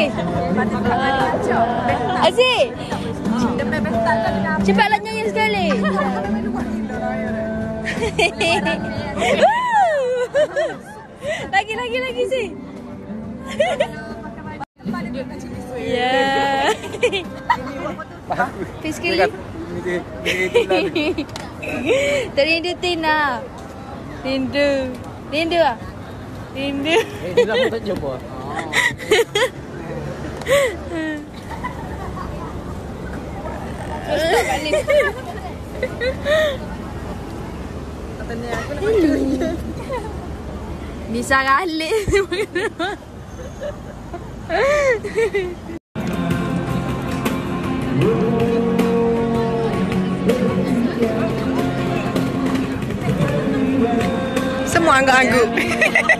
Asif. Cepatlah nyanyi sekali. Lagi sih. Ya. Sekali. Terindu Tina. Rindu ah. Rindu. Dah pun tak jumpa. Stop balik. Katanya aku nak makan durian. Bisa ralik. Semua angguk-angguk.